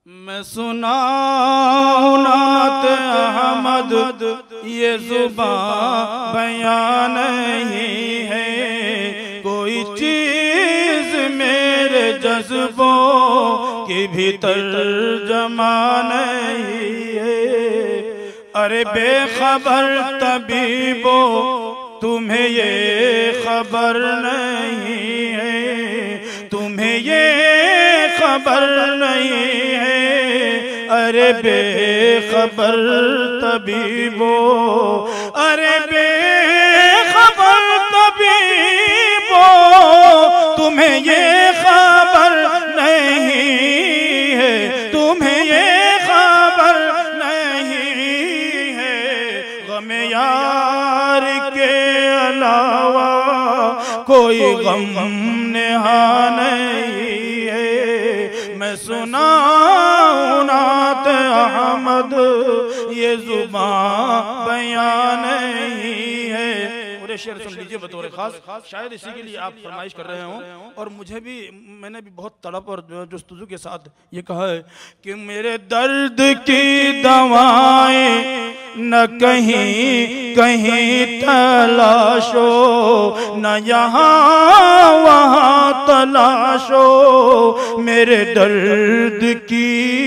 मैं सुनाऊं नात अहमद, ये जुबां बयां नहीं है, कोई चीज मेरे जज्बों के भीतर जमा नहीं है। अरे बेखबर तबीबो तुम्हें ये खबर नहीं है, तुम्हें ये खबर नहीं है। अरे बेखबर तबीबो, अरे बेखबर तबीबो तुम्हें ये खबर नहीं है, तुम्हें ये खबर नहीं है। गम यार के अलावा कोई गम नेहा नहीं है। मैं सुनाऊं नात अहमद, ये जुबां बयां नहीं है। पूरे शेर सुन लीजिए बतौर खास, शायद इसी के लिए आप फरमाइश कर रहे हो और मुझे भी, मैंने भी बहुत तड़प और जुस्तजू के साथ ये कहा है कि मेरे दर्द की दवाएं न कहीं कहीं तलाशो, न यहाँ वहाँ तलाशो। मेरे दर्द की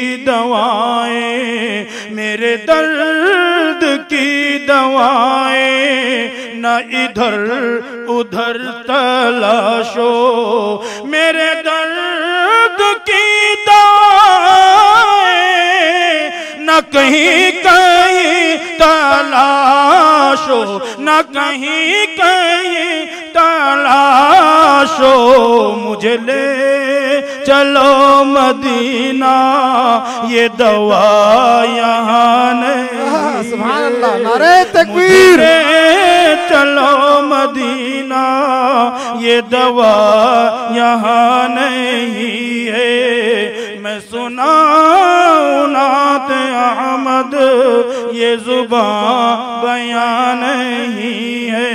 दवाएं, मेरे दर्द की दवाएं न इधर उधर तलाशो। मेरे दर्द की दवाएं न कहीं कहीं तलाशो, न कहीं कहीं तलाशो। मुझे ले चलो मदीना, ये दवा यहाँ नहीं। सुभान अल्लाह, नारे तकबीर। चलो मदीना, ये दवा यहाँ नहीं है। मैं सुनाऊं नात अहमद, ये जुबां बयां नहीं है।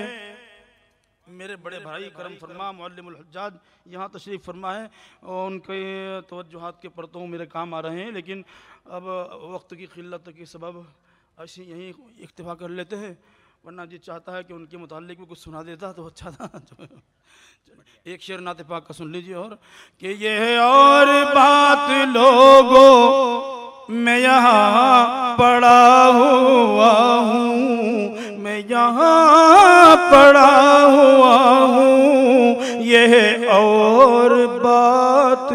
मेरे बड़े भाई करम फरमा मुअल्लिमुल हुज्जाज यहाँ तशरीफ़ फरमा है और उनके तवज्जुहात के परतों मेरे काम आ रहे हैं, लेकिन अब वक्त की क़िल्लत के सबब ऐसे यहीं इक्तिफा कर लेते हैं, वरना जी चाहता है कि उनके मुताल्लिक भी कुछ सुना देता तो अच्छा था। एक शेर नाते पाक का सुन लीजिए और कि ये और बात लोगों मैं यहाँ पड़ा हुआ हूँ, मैं यहाँ पड़ा हुआ हूँ। यह और बात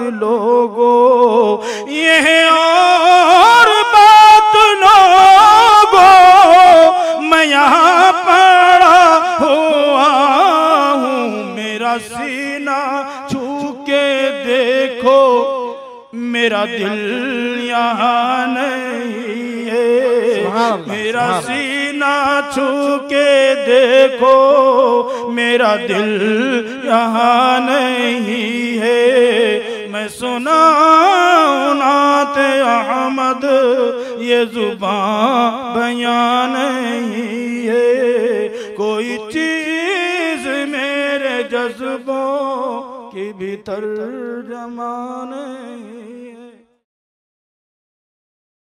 लोगों, यह और बात लोगों मैं यहाँ पड़ा हुआ हूँ। मेरा सीना छू के देखो, मेरा दिल यहाँ नहीं है। मेरा सीना छू के देखो, मेरा दिल यहाँ नहीं है। मैं सुनाऊं नात अहमद, ये जुबां बयां नहीं है। कोई चीज मेरे जज्बों के भीतर जमा नहीं।